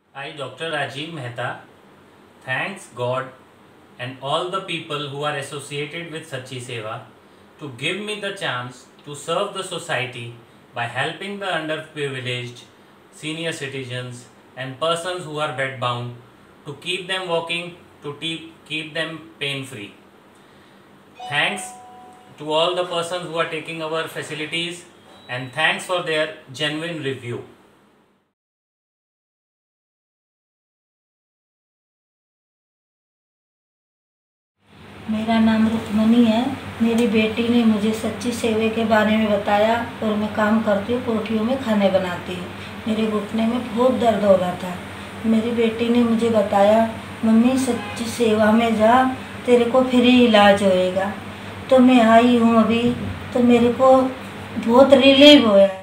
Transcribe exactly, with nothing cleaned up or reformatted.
I, Doctor Rajiv Mehta, thanks God and all the people who are associated with Sachi Seva to give me the chance to serve the society by helping the underprivileged, senior citizens and persons who are bedbound to keep them walking, to keep, keep them pain free. Thanks to all the persons who are taking our facilities and thanks for their genuine review. मेरा नाम रुक्मणी है। मेरी बेटी ने मुझे सच्ची सेवा के बारे में बताया और मैं काम करती हूँ, कोठियों में खाने बनाती हूँ। मेरे घुटने में बहुत दर्द हो रहा था। मेरी बेटी ने मुझे बताया, मम्मी सच्ची सेवा में जा, तेरे को फ्री इलाज होएगा। तो मैं आई हूँ अभी, तो मेरे को बहुत रिलीव होया।